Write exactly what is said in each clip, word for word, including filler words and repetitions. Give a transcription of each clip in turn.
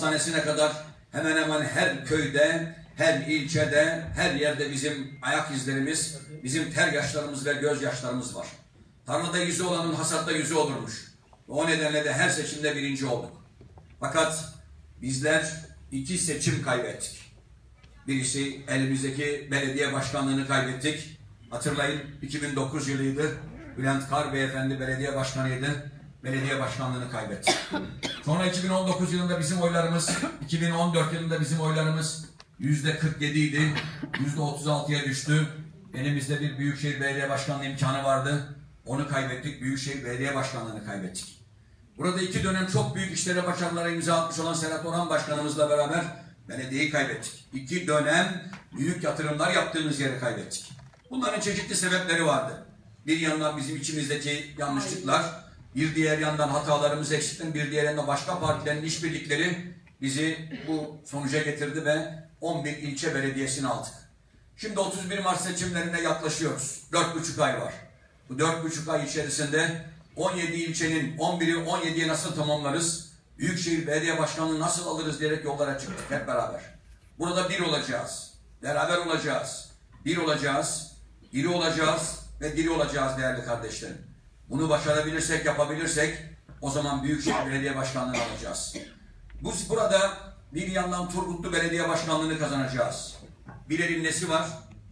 hastanesine kadar hemen hemen her köyde, her ilçede, her yerde bizim ayak izlerimiz, bizim ter yaşlarımız ve gözyaşlarımız var. Tarlada yüzü olanın hasatta yüzü olurmuş. O nedenle de her seçimde birinci olduk. Fakat bizler iki seçim kaybettik. Birisi elimizdeki belediye başkanlığını kaybettik. Hatırlayın, iki bin dokuz yılıydı. Bülent Kar Beyefendi belediye başkanıydı. Belediye başkanlığını kaybettik. Sonra iki bin on dokuz yılında bizim oylarımız, iki bin on dört yılında bizim oylarımız yüzde kırk yedi idi. Yüzde otuz altıya düştü. Elimizde bir Büyükşehir Belediye Başkanlığı imkanı vardı. Onu kaybettik. Büyükşehir Belediye Başkanlığını kaybettik. Burada iki dönem çok büyük işlere, başarılara imza atmış olan Serhat Orhan Başkanımızla beraber belediyeyi kaybettik. İki dönem büyük yatırımlar yaptığımız yeri kaybettik. Bunların çeşitli sebepleri vardı. Bir yandan bizim içimizdeki yanlışlıklar, bir diğer yandan hatalarımız eksikten, bir diğer yandan başka partilerin işbirlikleri bizi bu sonuca getirdi ve on bir ilçe belediyesini aldık. Şimdi otuz bir Mart seçimlerine yaklaşıyoruz. Dört buçuk ay var. Bu dört buçuk ay içerisinde on yedi ilçenin on biri on yediye nasıl tamamlarız? Büyükşehir Belediye Başkanlığı nasıl alırız diyerek yollara çıktık hep beraber. Burada bir olacağız. Beraber olacağız. Bir olacağız. İri olacağız ve diri olacağız değerli kardeşlerim. Bunu başarabilirsek, yapabilirsek o zaman Büyükşehir Belediye Başkanlığı'nı alacağız. Bu burada bir yandan Turgutlu Belediye Başkanlığı'nı kazanacağız. Bir elin nesi var?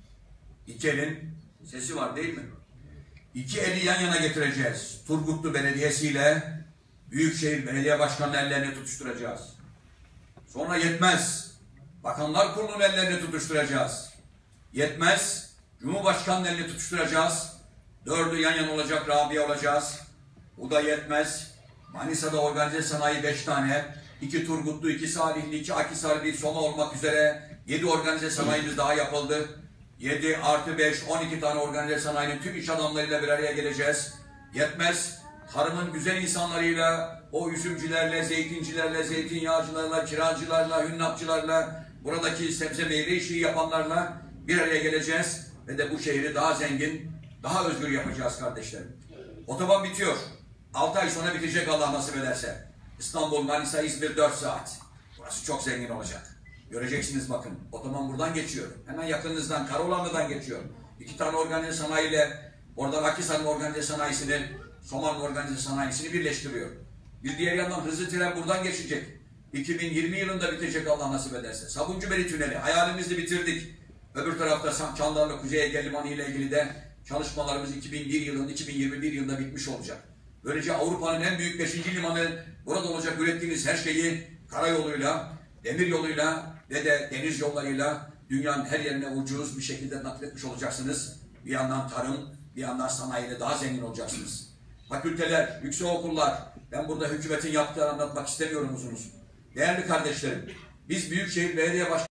İki elin sesi var değil mi? İki eli yan yana getireceğiz. Turgutlu Belediyesi ile Büyükşehir Belediye Başkanı'nın ellerini tutuşturacağız. Sonra yetmez. Bakanlar Kurulu'nun ellerini tutuşturacağız. Yetmez. Cumhurbaşkanı'nın elini tutuşturacağız. Dördü yan yana olacak, Rabia olacağız. Bu da yetmez. Manisa'da organize sanayi beş tane. iki Turgutlu, iki Salihli, iki Akhisar, bir Soma olmak üzere yedi organize sanayimiz daha yapıldı. yedi artı beş, on iki tane organize sanayinin tüm iş adamlarıyla bir araya geleceğiz. Yetmez. Tarımın güzel insanlarıyla, o üzümcülerle, zeytincilerle, zeytinyağcılarla, kiracılarla, hünnapçılarla, buradaki sebze meyve işi yapanlarla bir araya geleceğiz. Ve de bu şehri daha zengin, daha özgür yapacağız kardeşlerim. Otoban bitiyor. altı ay sonra bitecek Allah nasip ederse. İstanbul, Manisa, İzmir dört saat. Burası çok zengin olacak. Göreceksiniz bakın. Otoban buradan geçiyor. Hemen yakınınızdan, Karaoğlanlı'dan geçiyor. İki tane organize sanayiyle, oradan Akhisar'ın organize sanayisini, Soma'nın organize sanayisini birleştiriyor. Bir diğer yandan hızlı tren buradan geçecek. iki bin yirmi yılında bitecek Allah nasip ederse. Sabuncubeyi Tüneli hayalimizi bitirdik. Öbür tarafta Çandarlı Kuzey Ege Limanı ile ilgili de çalışmalarımız iki bin bir yılında, iki bin yirmi bir yılında bitmiş olacak. Böylece Avrupa'nın en büyük beşinci limanı burada olacak. Ürettiğiniz her şeyi karayoluyla, demir yoluyla ve de deniz yollarıyla dünyanın her yerine ucuz bir şekilde nakletmiş olacaksınız. Bir yandan tarım, bir yandan sanayiyle daha zengin olacaksınız. Fakülteler, yüksek okullar, ben burada hükümetin yaptığını anlatmak istemiyorum uzun uzun. Değerli kardeşlerim, biz Büyükşehir Belediye Başkanı